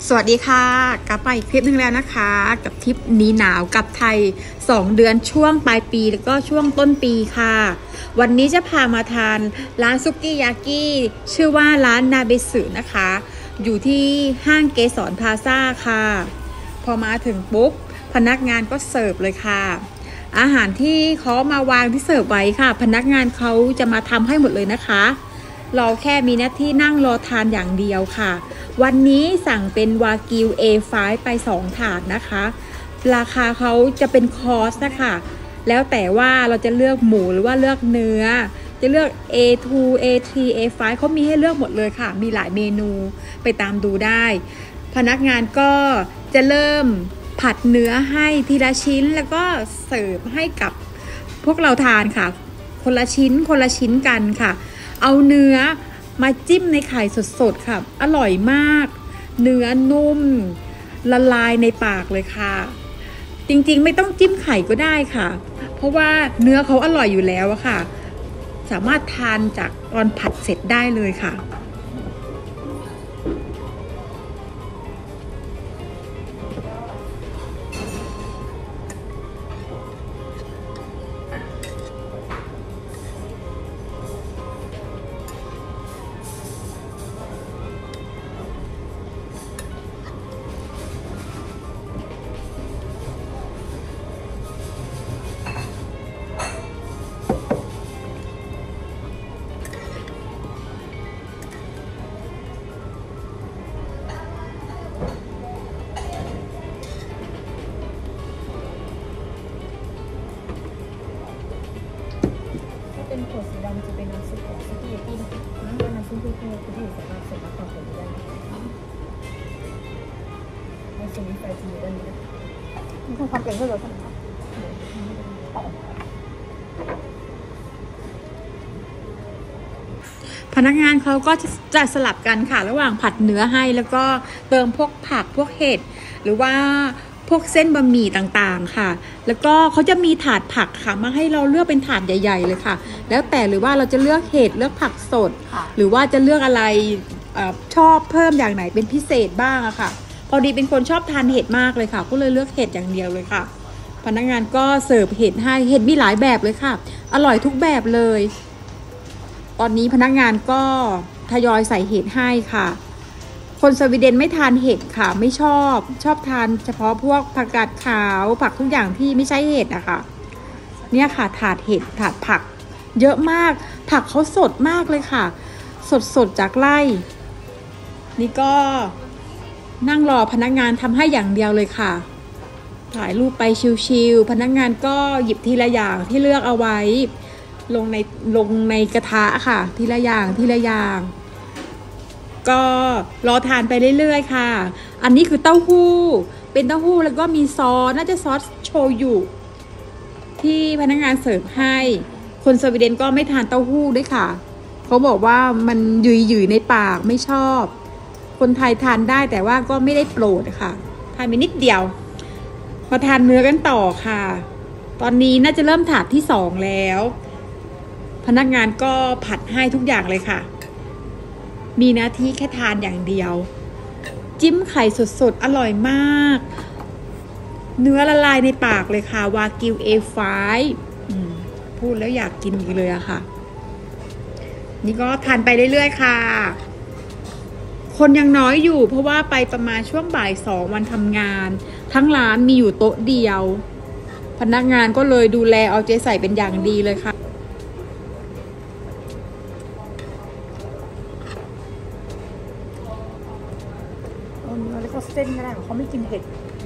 สวัสดีค่ะกลับมาอีกคลิปนึงแล้วนะคะกับทริปหนีหนาวกับไทย2 เดือนช่วงปลายปีแล้วก็ช่วงต้นปีค่ะวันนี้จะพามาทานร้านซุกี้ยากิชื่อว่าร้านนาเบสึนะคะอยู่ที่ห้างเกสรพลาซ่าค่ะพอมาถึงปุ๊บพนักงานก็เสิร์ฟเลยค่ะอาหารที่เขามาวางที่เสิร์ฟไว้ค่ะพนักงานเขาจะมาทำให้หมดเลยนะคะเราแค่มีหน้าที่นั่งรอทานอย่างเดียวค่ะวันนี้สั่งเป็นวากิว A5 ไป2 ถาดนะคะราคาเขาจะเป็นคอร์สนะคะแล้วแต่ว่าเราจะเลือกหมูหรือว่าเลือกเนื้อจะเลือก A2 A3 A5 เขามีให้เลือกหมดเลยค่ะมีหลายเมนูไปตามดูได้พนักงานก็จะเริ่มผัดเนื้อให้ทีละชิ้นแล้วก็เสิร์ฟให้กับพวกเราทานค่ะคนละชิ้นกันค่ะเอาเนื้อมาจิ้มในไข่สดๆค่ะอร่อยมากเนื้อนุ่มละลายในปากเลยค่ะจริงๆไม่ต้องจิ้มไข่ก็ได้ค่ะเพราะว่าเนื้อเขาอร่อยอยู่แล้วอะค่ะสามารถทานจากตอนผัดเสร็จได้เลยค่ะเป็นขวดสีดำจะเป็นน้ำซุปของซุกี้ยากินะคะน้ำซุปคือที่สามารถใส่น้ำปลาผงได้ในส่วนนี้ไฟจะอยู่ด้านนี้มีความเปลี่ยนก็เลยค่ะพนักงานเขาก็จะสลับกันค่ะระหว่างผัดเนื้อให้แล้วก็เติมพวกผักพวกเห็ดหรือว่าพวกเส้นบะหมี่ต่างๆค่ะแล้วก็เขาจะมีถาดผักค่ะมาให้เราเลือกเป็นถาดใหญ่ๆเลยค่ะแล้วแต่หรือว่าเราจะเลือกเห็ดเลือกผักสดหรือว่าจะเลือกอะไรชอบเพิ่มอย่างไหนเป็นพิเศษบ้างอะค่ะพอดีเป็นคนชอบทานเห็ดมากเลยค่ะก็เลยเลือกเห็ดอย่างเดียวเลยค่ะพนักงานก็เสิร์ฟเห็ดให้เห็ดมีหลายแบบเลยค่ะอร่อยทุกแบบเลยตอนนี้พนักงานก็ทยอยใส่เห็ดให้ค่ะคนสวีเดนไม่ทานเห็ดค่ะไม่ชอบทานเฉพาะพวกผักกาดขาวผักทุกอย่างที่ไม่ใช่เห็ดอะค่ะเนี่ยค่ะถาดเห็ดถาดผักเยอะมากผักเขาสดมากเลยค่ะสดจากไร่นี่ก็นั่งรอพนักงานทำให้อย่างเดียวเลยค่ะถ่ายรูปไปชิลๆพนักงานก็หยิบทีละอย่างที่เลือกเอาไว้ลงในกระทะค่ะทีละอย่างก็รอทานไปเรื่อยๆค่ะอันนี้คือเต้าหู้เป็นเต้าหู้แล้วก็มีซอสน่าจะซอสโชยุที่พนักงานเสิร์ฟให้คนสวีเดนก็ไม่ทานเต้าหู้ด้วยค่ะเขาบอกว่ามันหยุ่ยๆในปากไม่ชอบคนไทยทานได้แต่ว่าก็ไม่ได้โปรดค่ะทานไปนิดเดียวมาทานเนื้อกันต่อค่ะตอนนี้น่าจะเริ่มถาดที่2แล้วพนักงานก็ผัดให้ทุกอย่างเลยค่ะมีหน้าที่แค่ทานอย่างเดียวจิ้มไข่สดๆอร่อยมากเนื้อละลายในปากเลยค่ะวากิว A5 พูดแล้วอยากกินอีกเลยอะค่ะนี่ก็ทานไปเรื่อยๆค่ะคนยังน้อยอยู่เพราะว่าไปประมาณช่วงบ่าย2วันทำงานทั้งร้านมีอยู่โต๊ะเดียวพนักงานก็เลยดูแลเอาใจใส่เป็นอย่างดีเลยค่ะแล้วก็เส้นก็ได้เขาไม่กินเผ็ด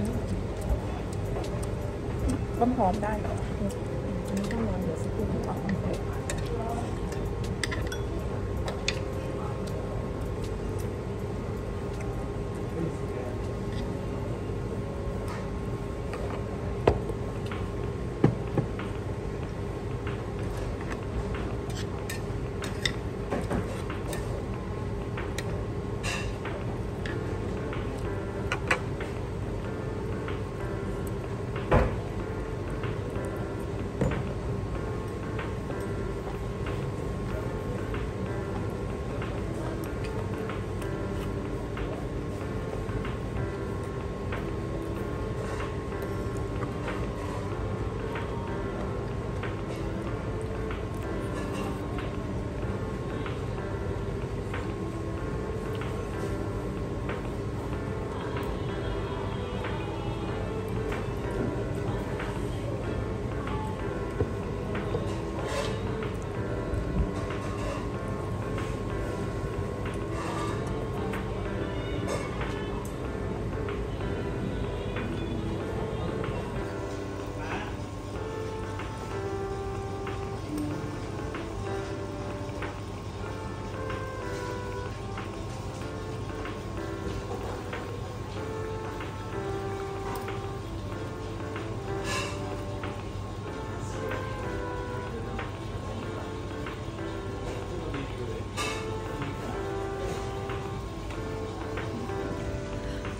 ต้นหอมได้อันนี้ต้องรอเดี๋ยวสักครู่ก่อน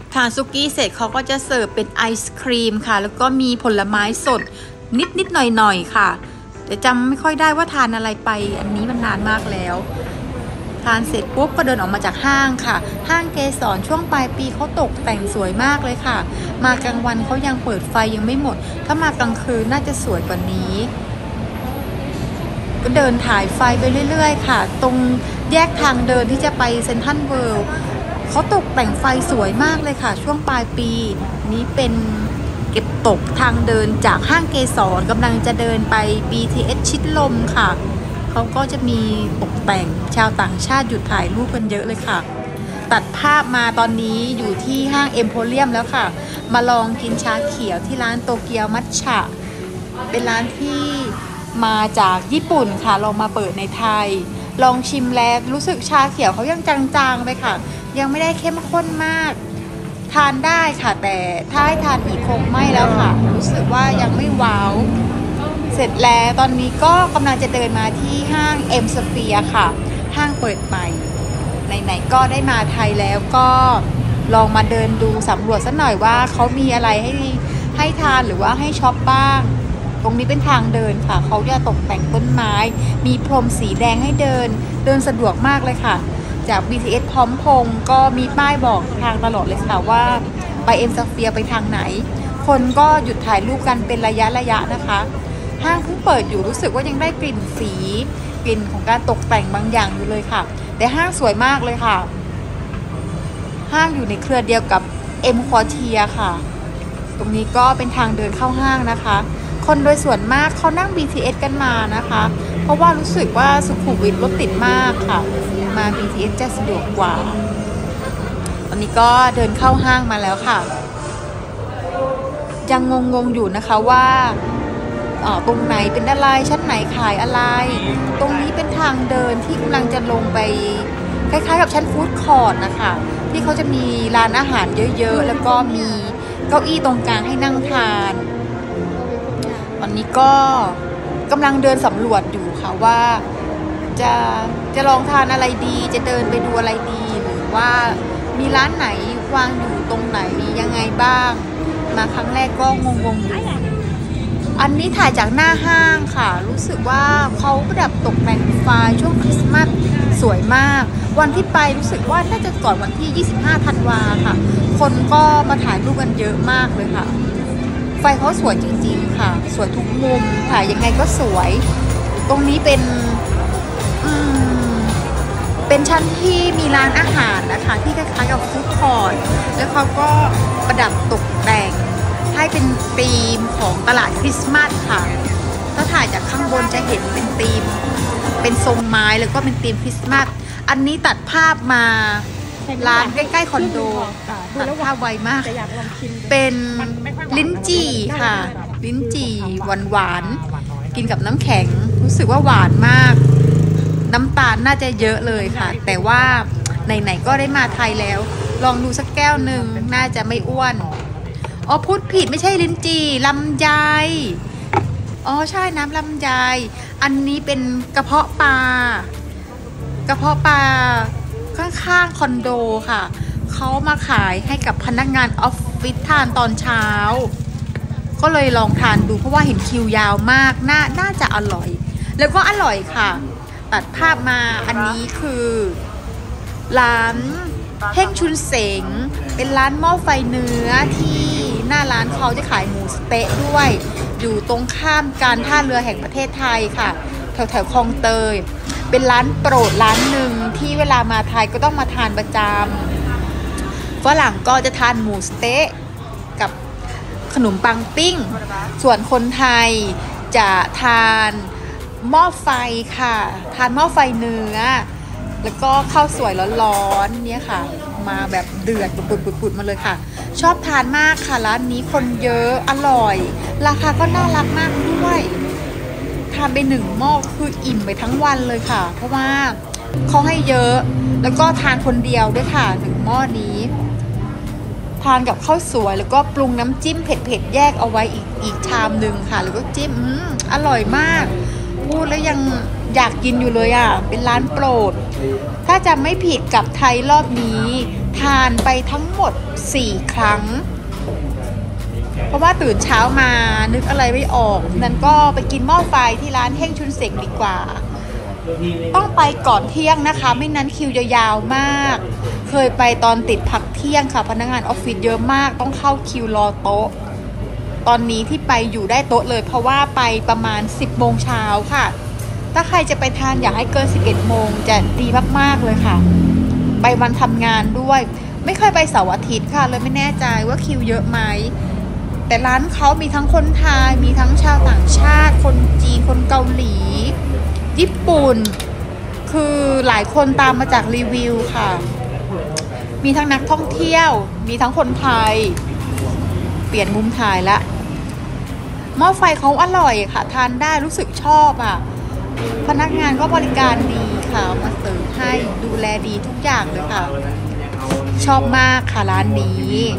ทานซุกี้เสร็จเขาก็จะเสิร์ฟเป็นไอศครีมค่ะแล้วก็มีผลไม้สดนิดหน่อยค่ะแต่จำไม่ค่อยได้ว่าทานอะไรไปอันนี้มันนานมากแล้วทานเสร็จปุ๊บก็เดินออกมาจากห้างค่ะห้างเกสรช่วงปลายปีเขาตกแต่งสวยมากเลยค่ะมากลางวันเขายังเปิดไฟยังไม่หมดถ้ามากลางคืนน่าจะสวยกว่านี้ก็เดินถ่ายไฟไปเรื่อยๆค่ะตรงแยกทางเดินที่จะไปเซ็นทรัลเวิลด์เขาตกแต่งไฟสวยมากเลยค่ะช่วงปลายปีนี้เป็นเก็บตกทางเดินจากห้างเกสรกำลังจะเดินไป BTS ชิดลมค่ะเขาก็จะมีตกแต่งชาวต่างชาติหยุดถ่ายรูปกันเยอะเลยค่ะตัดภาพมาตอนนี้อยู่ที่ห้างเอ็มโพเรียมแล้วค่ะมาลองกินชาเขียวที่ร้านโตเกียวมัทฉะเป็นร้านที่มาจากญี่ปุ่นค่ะลองมาเปิดในไทยลองชิมแล้วรู้สึกชาเขียวเขายังจางๆไปค่ะยังไม่ได้เข้มข้นมากทานได้ค่ะแต่ถ้าให้ทานอีกคงไม่แล้วค่ะรู้สึกว่ายังไม่ว้าวเสร็จแล้วตอนนี้ก็กำลังจะเดินมาที่ห้างเอ็มสเฟียร์ค่ะห้างเปิดใหม่ไหนๆก็ได้มาไทยแล้วก็ลองมาเดินดูสำรวจสักหน่อยว่าเขามีอะไรให้ทานหรือว่าให้ช็อปบ้างตรงนี้เป็นทางเดินค่ะเขาจะตกแต่งต้นไม้มีพรมสีแดงให้เดินสะดวกมากเลยค่ะจาก BTS พร้อมพงษ์ก็มีป้ายบอกทางตลอดเลยค่ะว่าไปเอ็มสเฟียร์ไปทางไหนคนก็หยุดถ่ายรูปกันเป็นระยะนะคะห้างเพิ่งเปิดอยู่รู้สึกว่ายังได้กลิ่นสีกลิ่นของการตกแต่งบางอย่างอยู่เลยค่ะแต่ห้างสวยมากเลยค่ะห้างอยู่ในเครือเดียวกับเอ็มควอเทียค่ะตรงนี้ก็เป็นทางเดินเข้าห้างนะคะคนโดยส่วนมากเขานั่ง BTS กันมานะคะเพราะว่ารู้สึกว่าสุขุมวิทรถติดมากค่ะมา BTS จะสะดวกกว่าตอนนี้ก็เดินเข้าห้างมาแล้วค่ะยังงงอยู่นะคะว่าตรงไหนเป็นอะไรชั้นไหนขายอะไรตรงนี้เป็นทางเดินที่กำลังจะลงไปคล้ายๆกับชั้นฟู้ดคอร์ทนะคะที่เขาจะมีร้านอาหารเยอะๆแล้วก็มีเก้าอี้ตรงกลางให้นั่งทานตอนนี้ก็กำลังเดินสำรวจอยู่ค่ะว่าจะลองทานอะไรดีจะเดินไปดูอะไรดีหรือว่ามีร้านไหนวางอยู่ตรงไหนยังไงบ้างมาครั้งแรกก็งงๆอยู่อันนี้ถ่ายจากหน้าห้างค่ะรู้สึกว่าเขาประดับตกแต่งไฟช่วงคริสต์มาสสวยมากวันที่ไปรู้สึกว่าน่าจะก่อนวันที่25ธันวาค่ะคนก็มาถ่ายรูปกันเยอะมากเลยค่ะไฟเขาสวยจริงๆค่ะสวยทุกมุมถ่ายยังไงก็สวยตรงนี้เป็นชั้นที่มีร้านอาหารนะคะที่คล้ายๆกับฟู้ดคอร์ทแล้วเขาก็ประดับตกแต่งให้เป็นธีมของตลาดคริสต์มาสค่ะถ้าถ่ายจากข้างบนจะเห็นเป็นธีมเป็นทรงไม้แล้วก็เป็นธีมคริสต์มาสอันนี้ตัดภาพมาร้านใกล้ๆคอนโดตัดภาพไวมากเป็นลิ้นจี่ค่ะลิ้นจี่หวานๆกินกับน้ำแข็งรู้สึกว่าหวานมากน้ำตาลน่าจะเยอะเลยค่ะแต่ว่าไหนๆก็ได้มาไทยแล้วลองดูสักแก้วหนึ่งน่าจะไม่อ้วนอ๋อพูดผิดไม่ใช่ลิ้นจี่ลำไยอ๋อใช่น้ำลำไยอันนี้เป็นกระเพาะปลาข้างๆคอนโดค่ะเขามาขายให้กับพนักงานออฟฟิศทานตอนเช้าก็เลยลองทานดูเพราะว่าเห็นคิวยาวมากน่าจะอร่อยแล้วก็อร่อยค่ะตัดภาพมาอันนี้คือร้านเฮ่งชุนเสงเป็นร้านหม้อไฟเนื้อที่หน้าร้านเขาจะขายหมูสเต๊ะด้วยอยู่ตรงข้ามการท่าเรือแห่งประเทศไทยค่ะแถวคลองเตยเป็นร้านโปรดร้านหนึ่งที่เวลามาไทยก็ต้องมาทานประจำฝรั่งก็จะทานหมูสเต๊ะกับขนมปังปิ้งส่วนคนไทยจะทานหม้อไฟค่ะทานหม้อไฟเนื้อแล้วก็ข้าวสวยร้อนๆเนี่ยค่ะมาแบบเดือดปุดๆมาเลยค่ะชอบทานมากค่ะร้านนี้คนเยอะอร่อยราคาก็น่ารักมากด้วยทานไป1หม้อคืออิ่มไปทั้งวันเลยค่ะเพราะว่าเขาให้เยอะแล้วก็ทานคนเดียวด้วยค่ะ1หม้อนี้ทานกับข้าวสวยแล้วก็ปรุงน้ำจิ้มเผ็ดๆแยกเอาไว้อีกชามหนึ่งค่ะแล้วก็จิ้มอร่อยมากพูดแล้วยังอยากกินอยู่เลยอ่ะเป็นร้านโปรดถ้าจะไม่ผิดกับไทยรอบนี้ทานไปทั้งหมด4 ครั้งเพราะว่าตื่นเช้ามานึกอะไรไม่ออกนั้นก็ไปกินหม้อไฟที่ร้านเฮ่งชุนเสงดีกว่าต้องไปก่อนเที่ยงนะคะไม่นั้นคิวยาวๆมากเคยไปตอนติดพักเที่ยงค่ะพนักงานออฟฟิศเยอะมากต้องเข้าคิวรอโต๊ะตอนนี้ที่ไปอยู่ได้โต๊ะเลยเพราะว่าไปประมาณ10 โมงเช้าค่ะถ้าใครจะไปทานอยากให้เกิน11 โมงจะดีมากๆเลยค่ะไปวันทำงานด้วยไม่เคยไปเสาร์อาทิตย์ค่ะเลยไม่แน่ใจว่าคิวเยอะไหมแต่ร้านเขามีทั้งคนไทยมีทั้งชาวต่างชาติคนจีนคนเกาหลีญี่ปุ่นคือหลายคนตามมาจากรีวิวค่ะมีทั้งนักท่องเที่ยวมีทั้งคนไทยเปลี่ยนมุมถ่ายละหม้อไฟเขาอร่อยค่ะทานได้รู้สึกชอบอ่ะพนักงานก็บริการดีค่ะมาเสิร์ฟให้ดูแลดีทุกอย่างเลยค่ะชอบมากค่ะร้านนี้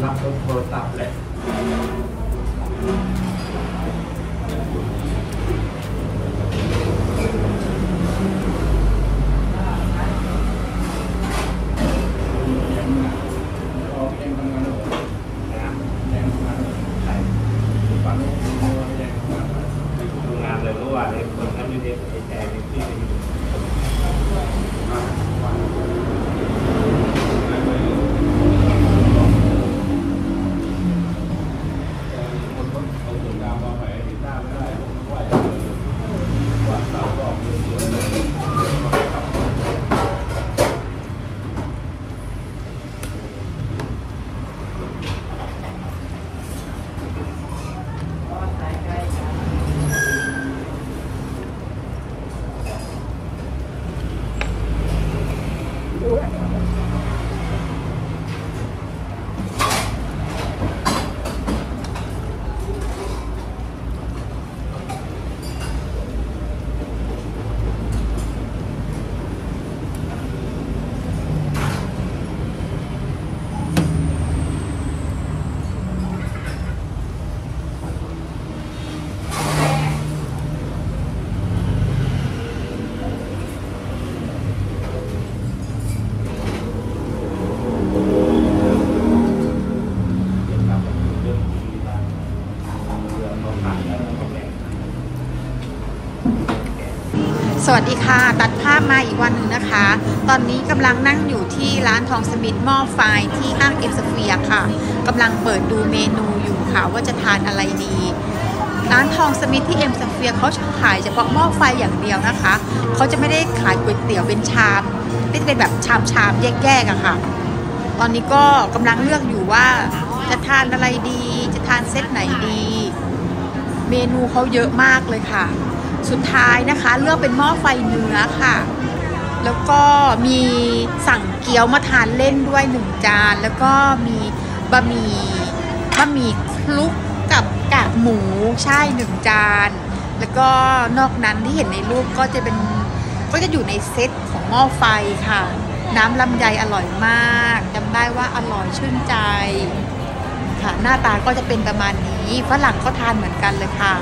สวัสดีค่ะตัดภาพมาอีกวันหนึ่งนะคะตอนนี้กำลังนั่งอยู่ที่ร้านทองสมิธหม้อไฟที่ห้างเอ็มสเฟียร์ค่ะกำลังเปิดดูเมนูอยู่ค่ะว่าจะทานอะไรดีร้านทองสมิธที่เอ็มสเฟียร์เขาขายเฉพาะหม้อไฟอย่างเดียวนะคะเขาจะไม่ได้ขายก๋วยเตี๋ยวเป็นชามเป็นแบบชามแยกๆอะค่ะตอนนี้ก็กำลังเลือกอยู่ว่าจะทานอะไรดีจะทานเซตไหนดีเมนูเขาเยอะมากเลยค่ะสุดท้ายนะคะเลือกเป็นหม้อไฟเนื้อค่ะแล้วก็มีสั่งเกี๊ยวมาทานเล่นด้วย1 จานแล้วก็มีบะหมี่คลุกกับกากหมูใช่1 จานแล้วก็นอกนั้นที่เห็นในรูปก็จะอยู่ในเซตของหม้อไฟค่ะน้ำลำไยอร่อยมากจำได้ว่าอร่อยชื่นใจค่ะหน้าตาก็จะเป็นประมาณนี้ฝรั่งก็ทานเหมือนกันเลยค่ะ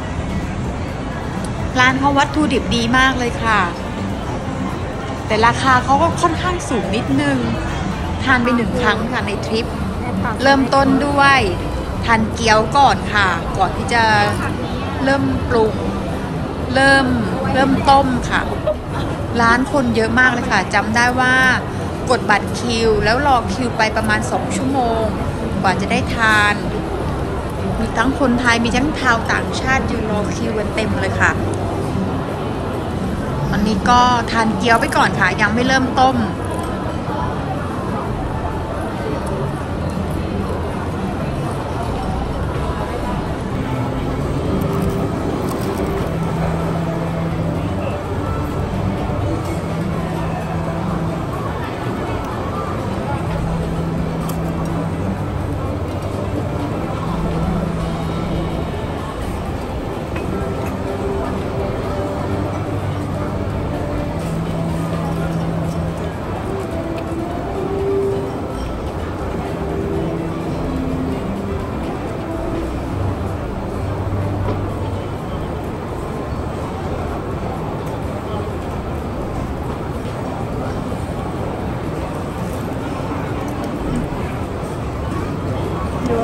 ร้านเขาวัตถุดิบดีมากเลยค่ะแต่ราคาเขาก็ค่อนข้างสูงนิดนึงทานไป1 ครั้งค่ะในทริปเริ่มต้นด้วยทานเกี๊ยวก่อนค่ะก่อนที่จะเริ่มปรุงเริ่มต้มค่ะร้านคนเยอะมากเลยค่ะจำได้ว่ากดบัตรคิวแล้วรอคิวไปประมาณ2 ชั่วโมงกว่าจะได้ทานมีทั้งคนไทยมีทั้งชาวต่างชาติยืนรอคิวกันเต็มเลยค่ะวันนี้ก็ทานเกี๊ยวไปก่อนค่ะยังไม่เริ่มต้มดู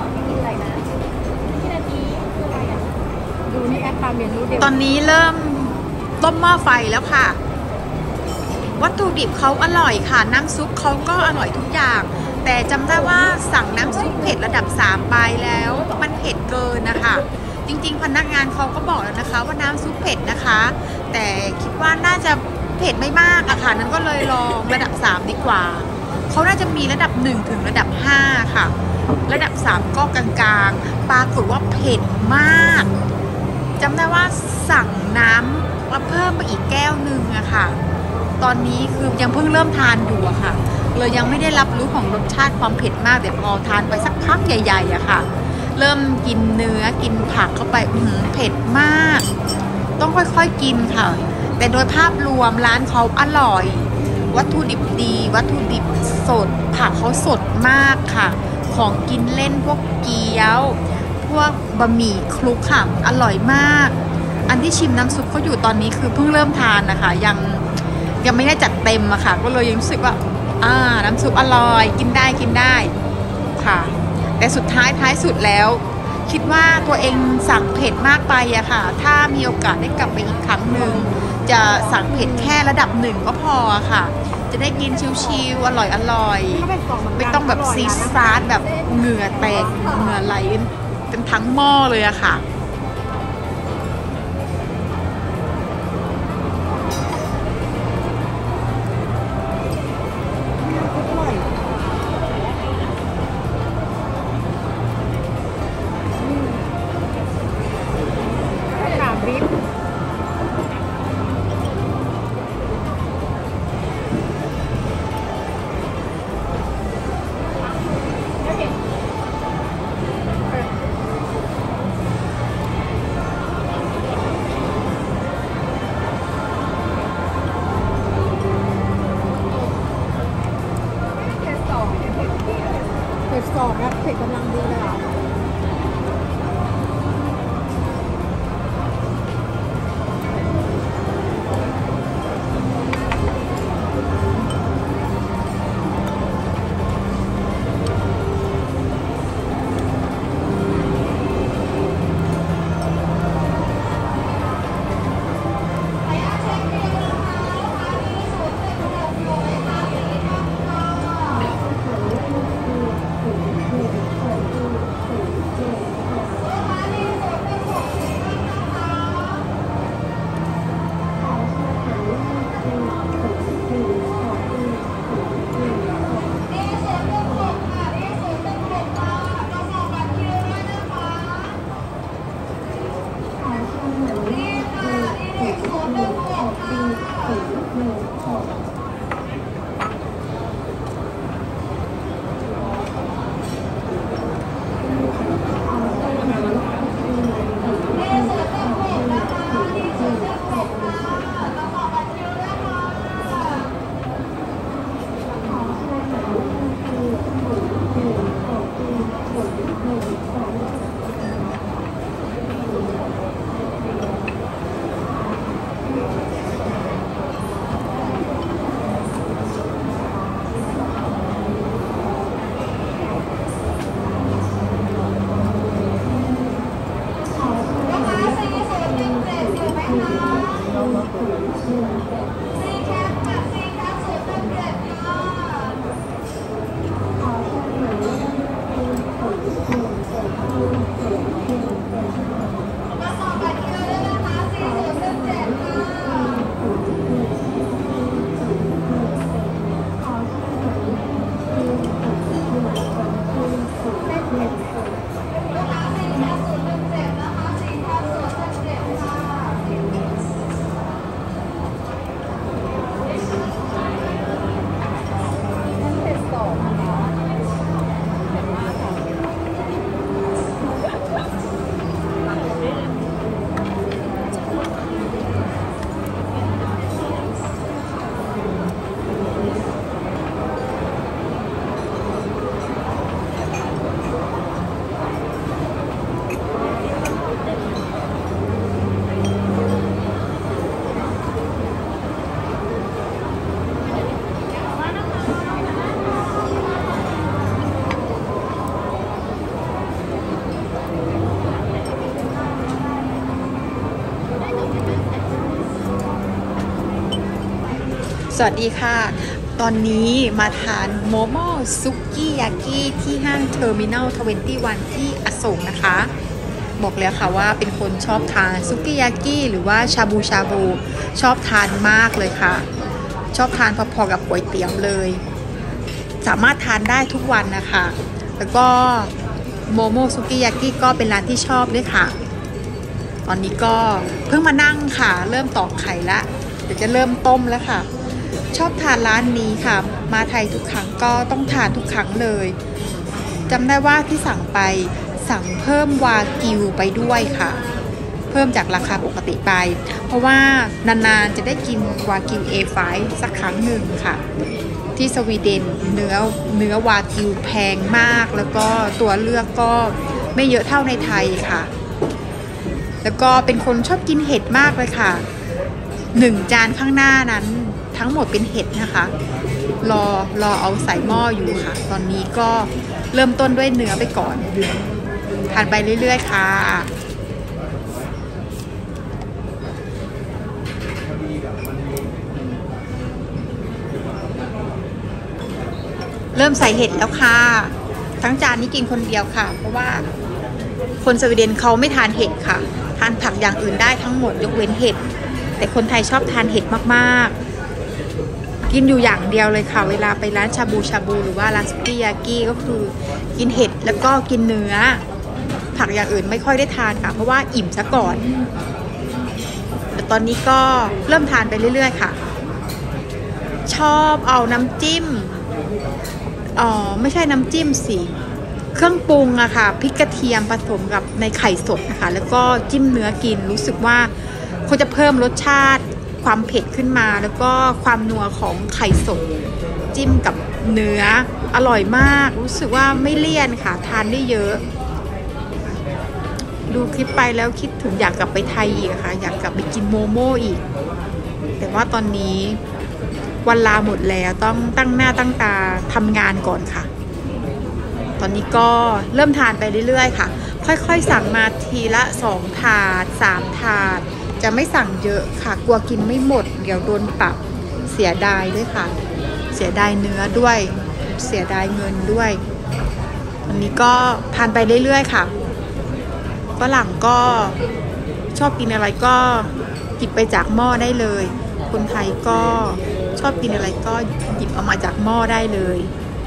ดูนี่แอปความเรียนรู้เดียวตอนนี้เริ่มต้มหม้อไฟแล้วค่ะวัตถุดิบเขาอร่อยค่ะน้ำซุปเขาก็อร่อยทุกอย่างแต่จำได้ว่าสั่งน้ำซุปเผ็ดระดับ3ไปแล้วมันเผ็ดเกินนะคะจริงๆพนักงานเขาก็บอกแล้วนะคะว่าน้ำซุปเผ็ดนะคะแต่คิดว่าน่าจะเผ็ดไม่มากอะค่ะนั้นก็เลยลองระดับ3ดีกว่าเขาน่าจะมีระดับ1ถึงระดับ5ค่ะระดับ3ก็กลางๆปรากฏว่าเผ็ดมากจำได้ว่าสั่งน้ำมาเพิ่มไปอีกแก้วหนึ่งอะค่ะตอนนี้คือยังเพิ่งเริ่มทานอยู่อะค่ะเลยยังไม่ได้รับรู้ของรสชาติความเผ็ดมากแต่พอทานไปสักพักใหญ่ๆอะค่ะเริ่มกินเนื้อกินผักเข้าไปเผ็ดมากต้องค่อยๆกินค่ะแต่โดยภาพรวมร้านเขาอร่อยวัตถุดิบดีวัตถุดิบสดผักเขาสดมากค่ะของกินเล่นพวกเกี๊ยวพวกบะหมี่คลุกค่ะอร่อยมากอันที่ชิมน้ำซุปเขาอยู่ตอนนี้คือเพิ่งเริ่มทานนะคะยังไม่ได้จัดเต็มอะค่ะก็เลยยังรู้สึกว่าน้ำซุปอร่อยกินได้ค่ะแต่สุดท้ายสุดแล้วคิดว่าตัวเองสั่งเผ็ดมากไปอะค่ะถ้ามีโอกาสได้กลับไปอีกครั้งหนึ่งจะสั่งเผ็ดแค่ระดับ1ก็พอค่ะจะได้กินชิวๆอร่อยไม่ต้องแบบซีซาร์แบบเหงื่อแตกเหงื่อไหลเป็นทั้งหม้อเลยอะค่ะเผ็ด2นะเผ็ดกำลังดีเลยอ่ะสวัสดีค่ะตอนนี้มาทานโมโมซุกี้ยากิที่ห้างเทอร์มินัล21ที่อโศกนะคะบอกแล้วค่ะว่าเป็นคนชอบทานซุกี้ยากิหรือว่าชาบูชาบูชอบทานมากเลยค่ะชอบทานพอๆกับก๋วยเตี๋ยวเลยสามารถทานได้ทุกวันนะคะแล้วก็โมโมซุกี้ยากิก็เป็นร้านที่ชอบด้วยค่ะตอนนี้ก็เพิ่งมานั่งค่ะเริ่มตอกไข่ละเดี๋ยวจะเริ่มต้มแล้วค่ะชอบทานร้านนี้ค่ะมาไทยทุกครั้งก็ต้องทานทุกครั้งเลยจำได้ว่าที่สั่งไปสั่งเพิ่มวากิวไปด้วยค่ะเพิ่มจากราคาปกติไปเพราะว่านานๆจะได้กินวากิว A5 สักครั้งหนึ่งค่ะที่สวีเดนเนื้อวากิวแพงมากแล้วก็ตัวเลือกก็ไม่เยอะเท่าในไทยค่ะแล้วก็เป็นคนชอบกินเห็ดมากเลยค่ะ1 จานข้างหน้านั้นทั้งหมดเป็นเห็ดนะคะรอเอาใส่หม้ออยู่ค่ะตอนนี้ก็เริ่มต้นด้วยเนื้อไปก่อนทานไปเรื่อยๆค่ะเริ่มใส่เห็ดแล้วค่ะทั้งจานนี้กินคนเดียวค่ะเพราะว่าคนสวีเดนเขาไม่ทานเห็ดค่ะทานผักอย่างอื่นได้ทั้งหมดยกเว้นเห็ดแต่คนไทยชอบทานเห็ดมากๆกินอยู่อย่างเดียวเลยค่ะเวลาไปร้านชาบูหรือว่าร้านซุกี้ยากิก็คือกินเห็ดแล้วก็กินเนื้อผักอย่างอื่นไม่ค่อยได้ทานค่ะเพราะว่าอิ่มซะก่อนแต่ตอนนี้ก็เริ่มทานไปเรื่อยๆค่ะชอบเอาน้ำจิ้มไม่ใช่น้ำจิ้มสิเครื่องปรุงอะค่ะพริกกระเทียมผสมกับในไข่สดนะคะแล้วก็จิ้มเนื้อกินรู้สึกว่าเขาจะเพิ่มรสชาติความเผ็ดขึ้นมาแล้วก็ความนัวของไข่สดจิ้มกับเนื้ออร่อยมากรู้สึกว่าไม่เลี่ยนค่ะทานได้เยอะดูคลิปไปแล้วคิดถึงอยากกลับไปไทยอีกค่ะอยากกลับไปกินโมโม่อีกแต่ว่าตอนนี้วันลาหมดแล้วต้องตั้งหน้าตั้งตาทำงานก่อนค่ะตอนนี้ก็เริ่มทานไปเรื่อยๆค่ะค่อยๆสั่งมาทีละ2 ถาด3 ถาดจะไม่สั่งเยอะค่ะกลัวกินไม่หมดเดี๋ยวโดนปรับเสียดายด้วยค่ะเสียดายเนื้อด้วยเสียดายเงินด้วยวันนี้ก็ทานไปเรื่อยๆค่ะฝรั่งก็ชอบกินอะไรก็หยิบไปจากหม้อได้เลยคนไทยก็ชอบกินอะไรก็หยิบออกมาจากหม้อได้เลย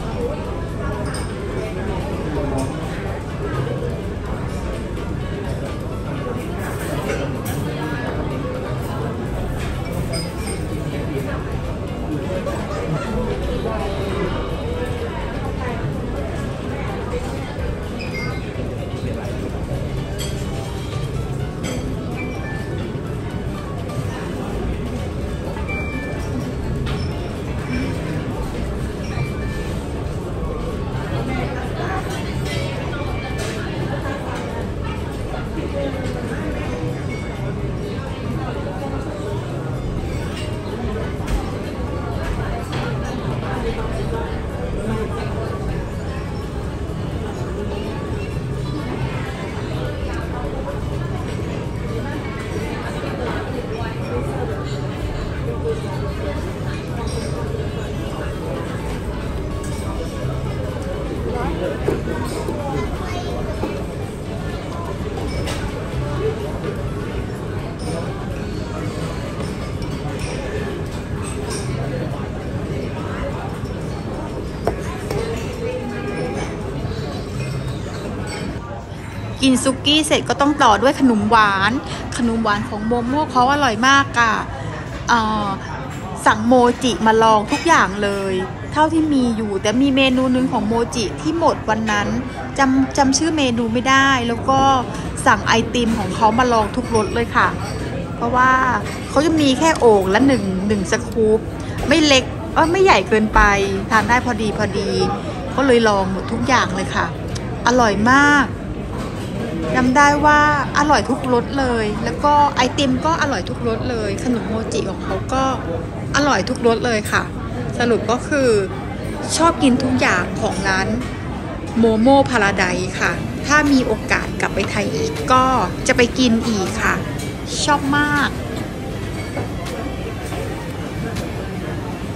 กินซุกี้เสร็จก็ต้องต่อด้วยขนมหวานของโมโม่เขาอร่อยมากค่ะสั่งโมจิมาลองทุกอย่างเลยเท่าที่มีอยู่แต่มีเมนูนึงของโมจิที่หมดวันนั้นจำชื่อเมนูไม่ได้แล้วก็สั่งไอติมของเขามาลองทุกรสเลยค่ะเพราะว่าเขาจะมีแค่โอ่งละหนึ่งสกู๊ปไม่เล็กไม่ใหญ่เกินไปทานได้พอดีก็เลยลองหมดทุกอย่างเลยค่ะอร่อยมากจำได้ว่าอร่อยทุกรสเลยแล้วก็ไอติมก็อร่อยทุกรสเลยขนมโมจิของเขาก็อร่อยทุกรสเลยค่ะสรุปก็คือชอบกินทุกอย่างของร้านโมโม่พาราไดซ์ค่ะถ้ามีโอกาสกลับไปไทยอีกก็จะไปกินอีกค่ะชอบมาก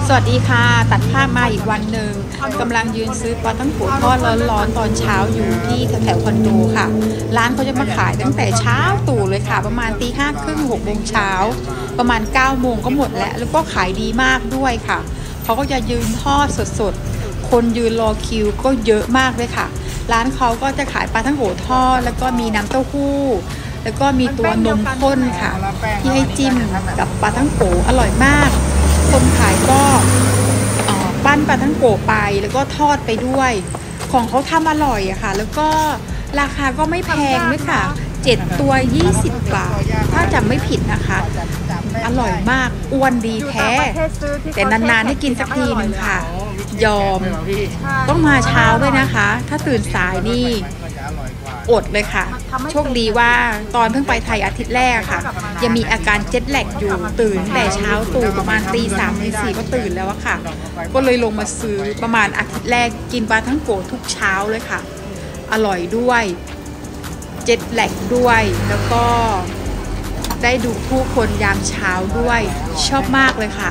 สวัสดีค่ะตัดภาพมาอีกวันหนึ่งกำลังยืนซื้อปลาตั้งโกทอดร้อนๆตอนเช้าอยู่ที่แถวคอนโดค่ะร้านเขาจะมาขายตั้งแต่เช้าตู่เลยค่ะประมาณตี 5:30 6 โมงเช้าประมาณ 9 โมงก็หมดแล้วก็ขายดีมากด้วยค่ะเขาก็จะยืนทอดสดๆคนยืนรอคิวก็เยอะมากเลยค่ะร้านเขาก็จะขายปลาตั้งโกทอดแล้วก็มีน้ำเต้าหู้แล้วก็มีตัวนมข้นค่ะที่ให้จิ้มกับปลาตั้งโกอร่อยมากคนขายก็ปั้นปลาทั้งโกะไปแล้วก็ทอดไปด้วยของเขาทำอร่อยอะค่ะแล้วก็ราคาก็ไม่แพงด้วยค่ะ7 ตัว 20 บาทถ้าจำไม่ผิดนะคะอร่อยมากอ้วนดีแท้แต่นานๆให้กินสักทีนึงค่ะยอมต้องมาเช้าด้วยนะคะถ้าตื่นสายนี่อดเลยค่ะโชคดีว่าตอนเพิ่งไปไทยอาทิตย์แรกค่ะยังมีอาการเจ็ตแลกอยู่ตื่นแต่เช้าตู่ประมาณตี 3 ตี 4ก็ตื่นแล้วอะค่ะก็เลยลงมาซื้อประมาณอาทิตย์แรกกินปลาทั้งโกทุกเช้าเลยค่ะอร่อยด้วยเจ็ตแลกด้วยแล้วก็ได้ดูผู้คนยามเช้าด้วยชอบมากเลยค่ะ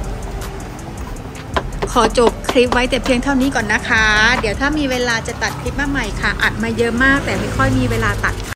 ขอจบคลิปไว้แต่เพียงเท่านี้ก่อนนะคะเดี๋ยวถ้ามีเวลาจะตัดคลิปมาใหม่ค่ะอัดมาเยอะมากแต่ไม่ค่อยมีเวลาตัด